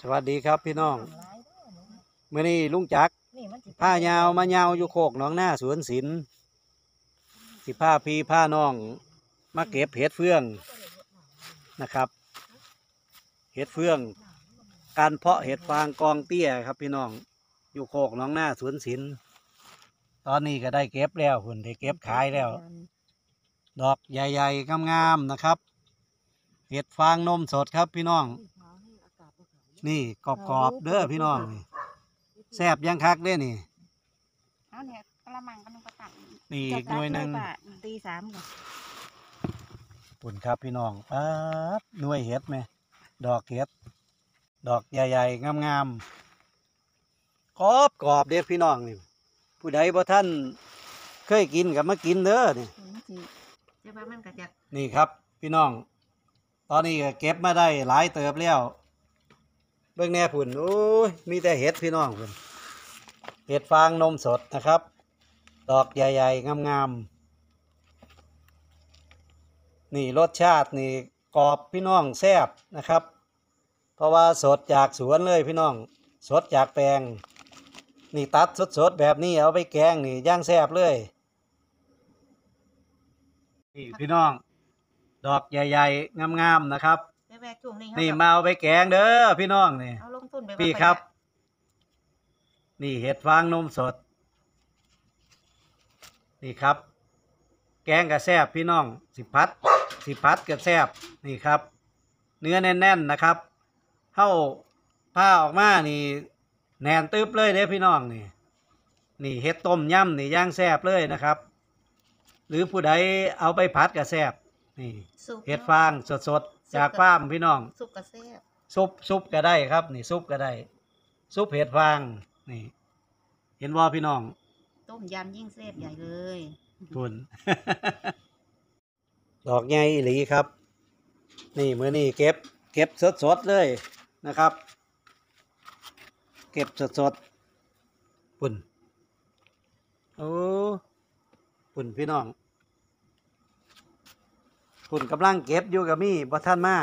สวัสดีครับพี่น้องเมื่อนี้ลุงจักรผ้ายาวมายาวอยู่โคกหนองหน้าสวนศิลป์สิผ้าพี่ผ้าน้องมาเก็บเห็ดเฟืองนะครับเห็ดเฟืองการเพาะเห็ดฟางกองเตี้ยครับพี่น้องอยู่โคกหนองหน้าสวนศิลป์ตอนนี้ก็ได้เก็บแล้วคุณได้เก็บขายแล้วดอกใหญ่ๆงามๆนะครับเห็ดฟางนมสดครับพี่น้องนี่กรอบๆเด้อพี่น้องแซ่บยังคักเด้นี่เอาเนี่ยกระมังกันกระตักนี่อีกหน่วยหนึ่งตีสามปุ่นครับพี่น้องปั๊บหน่วยเห็ดไหมดอกเห็ดดอกใหญ่ๆงามๆกรอบเด้อพี่น้องนี่ผู้ใดบ่ท่านเคยกินกับมากินเด้อนี่นี่ครับพี่น้องตอนนี้ก็เก็บมาได้หลายเติบแล้วเบื้องแน่ผุ่นโอ้ยมีแต่เห็ดพี่น้องผุ่นเห็ดฟางนมสดนะครับดอกใหญ่ๆงามๆนี่รสชาตินี่กรอบพี่น้องแซ่บนะครับเพราะว่าสดจากสวนเลยพี่น้องสดจากแปลงนี่ตัดสดๆแบบนี้เอาไปแกงนี่ย่างแซ่บเลยนี่พี่น้องดอกใหญ่ๆงามๆนะครับนี่มาเอาไปแกงเด้อพี่น้องนี่พี่ครับนี่เห็ดฟางนมสดนี่ครับแกงกระแซบพี่น้องสิพัดกระแซบนี่ครับเนื้อแน่นๆนะครับเข้าผ้าออกมานี่แน่นตึ๊บเลยเด้อพี่น้องนี่เห็ดต้มยำนี่ย่างแซบเลยนะครับหรือผู้ใดเอาไปผัดกระแซบนี่เห็ดฟางสดๆจากฟาร์มพี่น้องซุปกระแซบซุปก็ได้ครับนี่ซุปก็ได้ซุปเห็ดฟางนี่เห็นว่าพี่น้องต้มยำยิ่งแซ่บใหญ่เลยคุณ ดอกใหญ่อีหลีครับนี่มื้อนี้เก็บสดเลยนะครับเก็บสดปุ่นโอ้ปุ่นพี่น้องปุ่นกำลังเก็บอยู่กับมี่บ่ท่านมา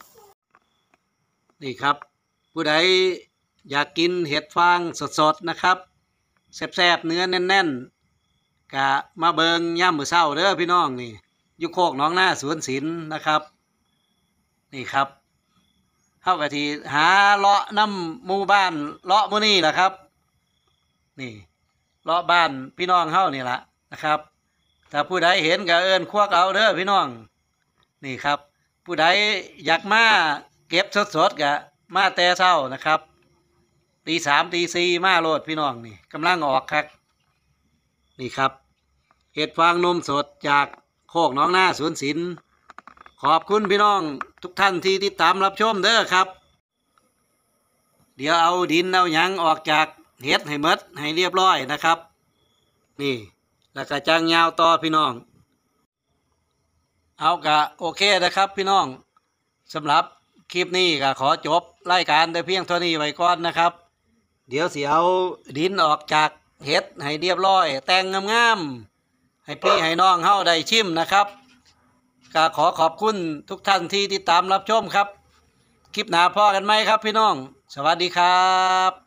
นี่ครับผู้ใดอยากกินเห็ดฟางสดๆนะครับแซ่บๆเนื้อแน่นๆกะมาเบิงย่ำมื้อเช้าเด้อพี่น้องนี่อยู่โคกหนองหน้าสวนศิลป์นะครับนี่ครับเข้าไปที่หาเลาะน้ำหมู่บ้านเลาะมื้อนี้แหละครับนี่เลาะบ้านพี่น้องเฮานี่แหละนะครับถ้าผู้ใดเห็นก็เอิ้นควักเอาเด้อพี่น้องนี่ครับผู้ใดอยากมาเก็บสดๆก็มาแต่เช้านะครับตีสามตีสี่มาโลดพี่น้องนี่กำลังออกครับนี่ครับเห็ดฟางนมสดจากโคกหนองหน้าสวนศิลป์ขอบคุณพี่น้องทุกท่านที่ติดตามรับชมเด้อครับเดี๋ยวเอาดินเอาหยังออกจากเห็ดให้หมดให้เรียบร้อยนะครับนี่แล้วก็จังยาวต่อพี่น้องเอากะโอเคนะครับพี่น้องสำหรับคลิปนี้ก็ขอจบรายการแต่เพียงเท่านี้ไว้ก่อนนะครับเดี๋ยวสิเอาดินออกจากเห็ดให้เรียบร้อยแต่งงามๆให้พี่ให้น้องเฮาได้ชิมนะครับก็ขอขอบคุณทุกท่านที่ติดตามรับชมครับคลิปหน้าพอกันไหมครับพี่น้องสวัสดีครับ